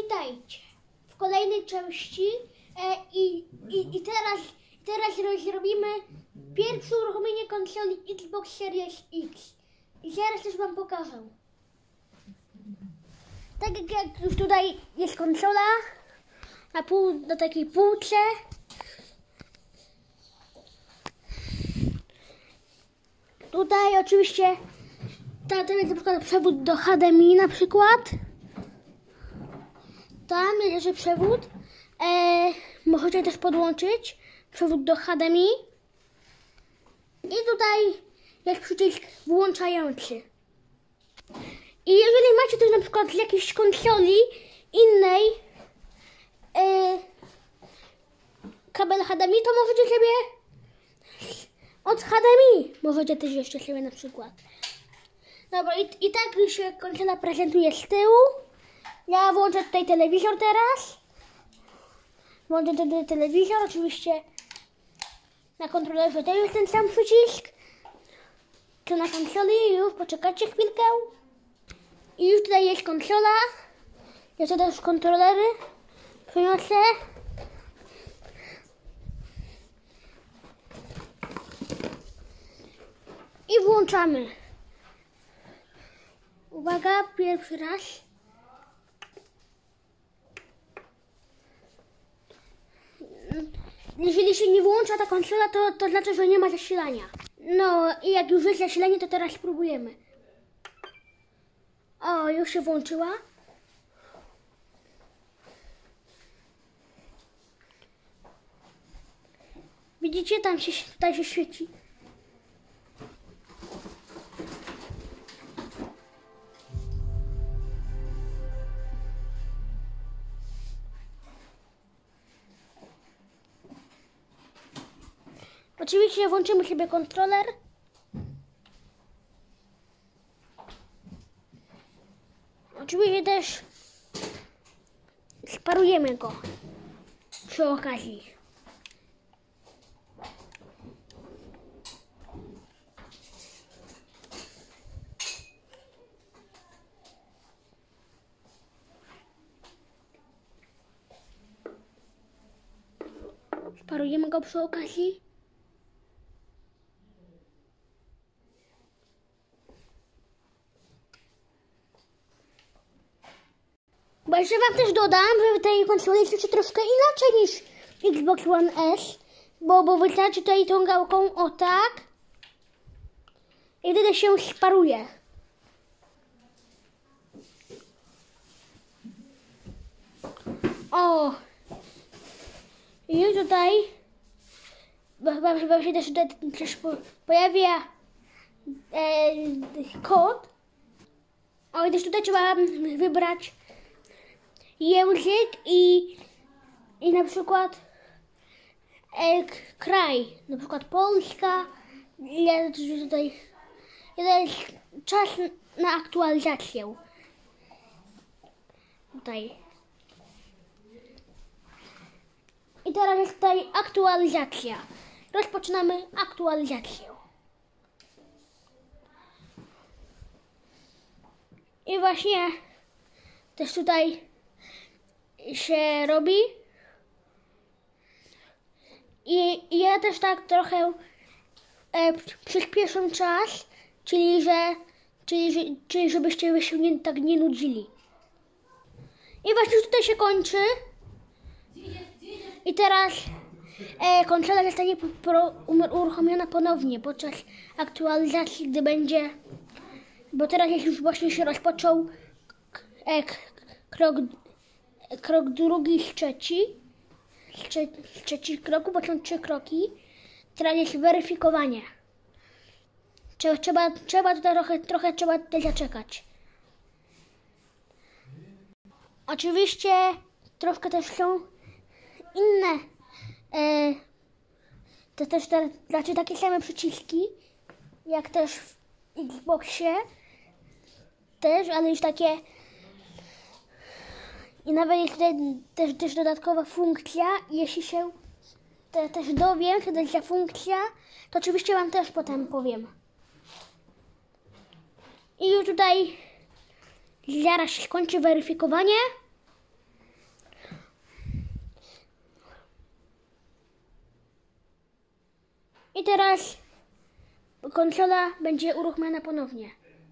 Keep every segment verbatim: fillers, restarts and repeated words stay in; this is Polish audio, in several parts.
witajcie w kolejnej części e, i, i, i teraz, teraz rozrobimy pierwsze uruchomienie konsoli Xbox Series X i zaraz też wam pokażę. Tak jak, jak już tutaj jest konsola na, pół, na takiej półce. Tutaj oczywiście tam jest na przykład przewód do H D M I na przykład. Tam jest jeszcze przewód. E, możecie też podłączyć przewód do H D M I. I tutaj jest przycisk włączający. I jeżeli macie coś na przykład z jakiejś konsoli innej e, kabel H D M I, to możecie sobie od H D M I możecie też jeszcze sobie na przykład. Dobra, i, i tak się konsola prezentuje z tyłu. Ja włączę tutaj telewizor teraz. Włączę tutaj telewizor, oczywiście na kontrolerze też jest ten sam przycisk. Tu na konsoli, już poczekajcie chwilkę. I już tutaj jest konsola. Jeszcze też kontrolery przyniosę. I włączamy. Uwaga, pierwszy raz. Jeżeli się nie włącza ta konsola, to, to znaczy, że nie ma zasilania. No i jak już jest zasilanie, to teraz spróbujemy. O, już się włączyła. Widzicie, tam się, tutaj się świeci. Oczywiście włączymy sobie kontroler. Oczywiście też sparujemy go przy okazji. Sparujemy go przy okazji. Bo jeszcze wam też dodam, że tej konsoli jest troszkę inaczej niż Xbox One S, bo, bo wystarczy tutaj tą gałką o tak i wtedy się sparuje. O! I tutaj wam się też, też pojawia e, kod. O, i też tutaj trzeba wybrać język i, i na przykład e, kraj, na przykład Polska, ile tutaj ile jest czas na aktualizację. Tutaj. I teraz jest tutaj aktualizacja. Rozpoczynamy aktualizację. I właśnie też tutaj się robi. I, i ja też tak trochę e, przyspieszę czas, czyli że, czyli, że, czyli żebyście wy się nie, tak nie nudzili. I właśnie już tutaj się kończy. I teraz e, konsola zostanie pro, um, uruchomiona ponownie podczas aktualizacji, gdy będzie, bo teraz już właśnie się rozpoczął e, krok Krok drugi z trzeci, z trzeci kroku, bo są trzy kroki. Teraz jest weryfikowanie. Trzeba, trzeba, trzeba tutaj trochę, trochę trzeba tutaj zaczekać. Oczywiście troszkę też są inne, e, to też te, znaczy takie same przyciski, jak też w Xboxie, też, ale już takie. I nawet jest tutaj też, też dodatkowa funkcja, jeśli się te, też dowiem, co to jest za funkcja, to oczywiście wam też potem powiem. I już tutaj zaraz się skończy weryfikowanie. I teraz konsola będzie uruchomiona ponownie.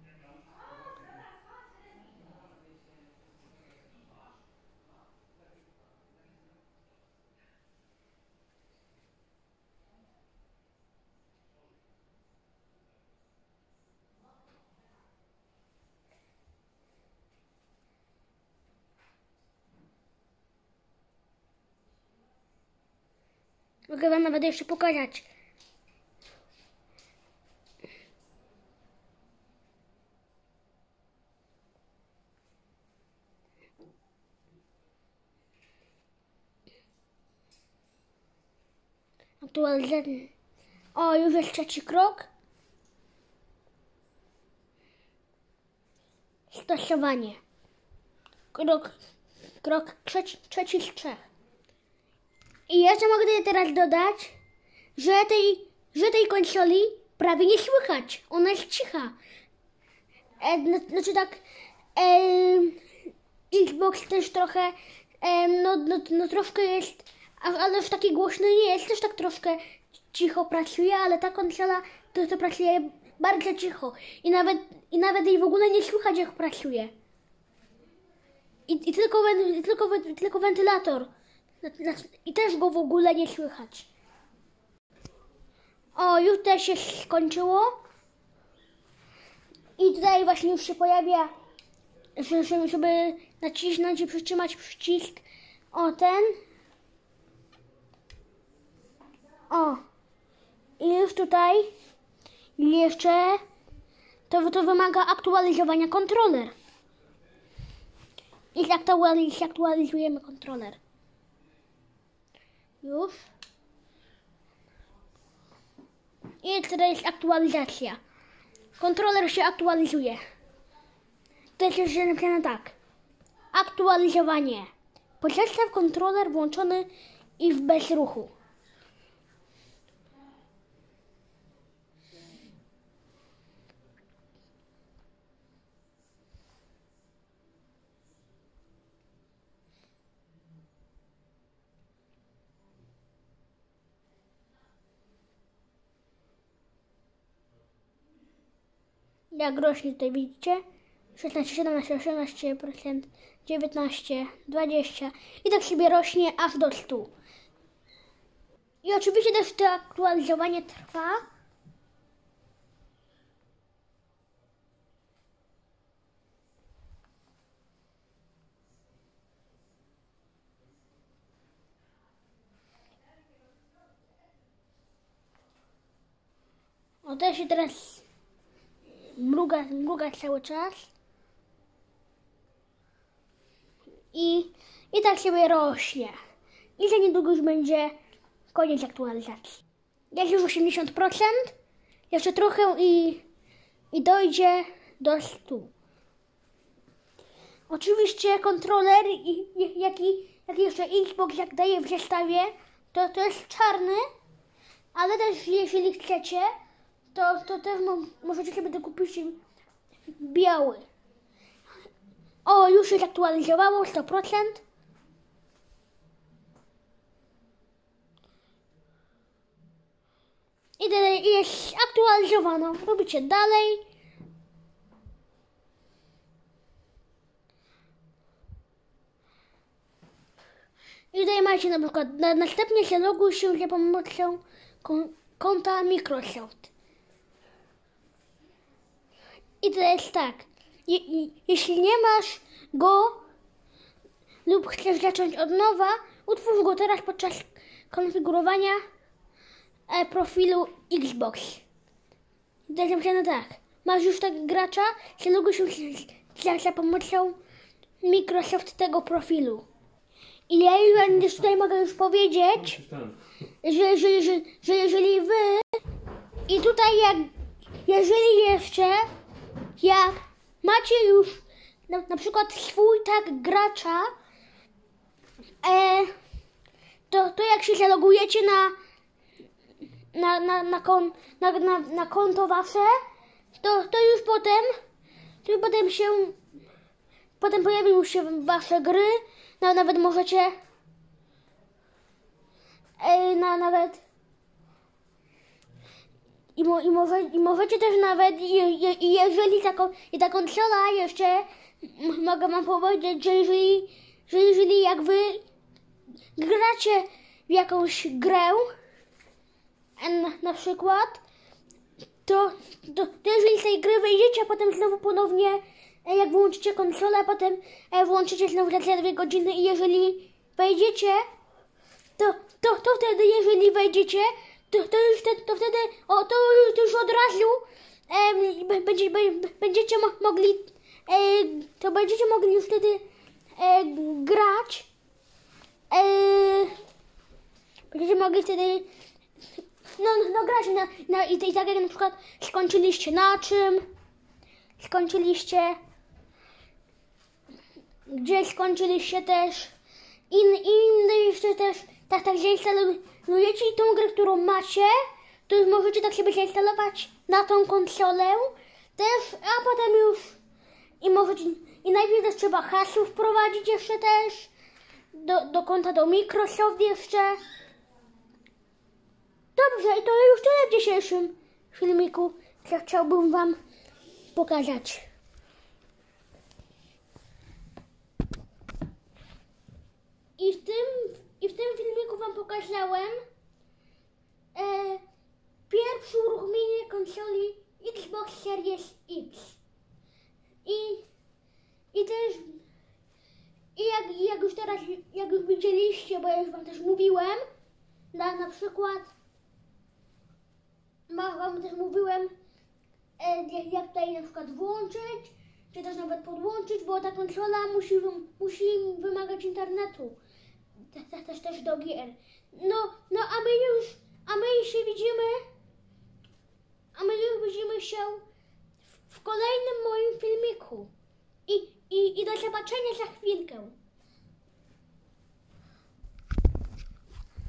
Mogę wam nawet jeszcze pokazać. Aktualizacja. O, już jest trzeci krok. Stosowanie. Krok, krok trzeci, trzeci z trzech. I jeszcze mogę teraz dodać, że tej, że tej konsoli prawie nie słychać. Ona jest cicha. E, znaczy tak, e, Xbox też trochę, e, no, no, no troszkę jest, ale już taki głośny nie jest, też tak troszkę cicho pracuje, ale ta konsola to, to pracuje bardzo cicho. I nawet, i nawet jej w ogóle nie słychać, jak pracuje. I, i tylko, tylko, tylko wentylator. I też go w ogóle nie słychać. O, już też się skończyło. I tutaj właśnie już się pojawia, żeby, żeby nacisnąć i przytrzymać przycisk. O, ten. O. I już tutaj jeszcze to, to wymaga aktualizowania kontroler. I zaktualiz zaktualizujemy kontroler. Już. I teraz jest aktualizacja. Kontroler się aktualizuje. To jest jeszcze napisane tak. Aktualizowanie. Pozostaw kontroler włączony i w bezruchu. Jak rośnie tutaj widzicie, szesnaście, siedemnaście, osiemnaście procent, dziewiętnaście, dwadzieścia i tak sobie rośnie aż do stu. I oczywiście też to aktualizowanie trwa. O, też się teraz mruga, mruga cały czas. I, I tak sobie rośnie. I za niedługo już będzie koniec aktualizacji. Jest już osiemdziesiąt procent. Jeszcze trochę i, i dojdzie do stu. Oczywiście kontroler, i, jaki, jaki jeszcze Xbox jak daje w zestawie, to, to jest czarny. Ale też jeżeli chcecie, to, to też możecie sobie dokupić biały. O, już się zaktualizowało, sto procent. I jest aktualizowano. Robicie dalej. I tutaj macie na przykład, na, następnie się loguj się za pomocą konta Microsoft. I to jest tak, je, je, jeśli nie masz go lub chcesz zacząć od nowa, utwórz go teraz podczas konfigurowania e, profilu Xbox. I to jest napisane tak, masz już tak gracza, zaloguj się za, za pomocą Microsoft tego profilu. I ja już tutaj mogę już powiedzieć, że, że, że, że jeżeli wy i tutaj jak, jeżeli jeszcze jak macie już na, na przykład swój tak gracza, e, to, to jak się zalogujecie na na, na, na, kon, na, na, na konto wasze, to, to już potem to już potem się potem pojawią się wasze gry, no, nawet możecie e, na, nawet i, mo, i, może, i możecie też nawet, i, i, i jeżeli taką, i ta konsola jeszcze, m- mogę wam powiedzieć, że jeżeli, że jeżeli jak wy gracie w jakąś grę, na, na przykład, to, to, to jeżeli z tej gry wyjdziecie, a potem znowu ponownie, e, jak włączycie konsolę, a potem e, włączycie znowu za dwie godziny i jeżeli wejdziecie, to, to, to wtedy, jeżeli wejdziecie, to, to już wtedy, to wtedy, o, to, już- to już od razu em, b- będzie, b- będziecie mo- mogli, e, to będziecie mogli już wtedy e, grać, e, będziecie mogli wtedy, no, no grać na, na, i, i tak jak na przykład skończyliście na czym, skończyliście, gdzie skończyliście też, in, inne jeszcze też, tak, tak zainstalujecie i tą grę, którą macie, to już możecie tak sobie zainstalować na tą konsolę też, a potem już i możecie, i najpierw też trzeba hasło wprowadzić jeszcze też do, do konta do Microsoft jeszcze. Dobrze, i to już tyle w dzisiejszym filmiku, co chciałbym wam pokazać. I w tym, i w tym filmiku wam pokazałem e, pierwsze uruchomienie konsoli Xbox Series X. I, i też, i jak, jak już teraz, jak już widzieliście, bo ja już wam też mówiłem, na, na przykład, ma- wam też mówiłem, e, jak, jak tutaj na przykład włączyć, czy też nawet podłączyć, bo ta konsola musi, wym- musi wymagać internetu. Te- te- Też, też do gier. No, no a my już, a my się widzimy, a my już widzimy się w, w kolejnym moim filmiku. I, i, i do zobaczenia za chwilkę.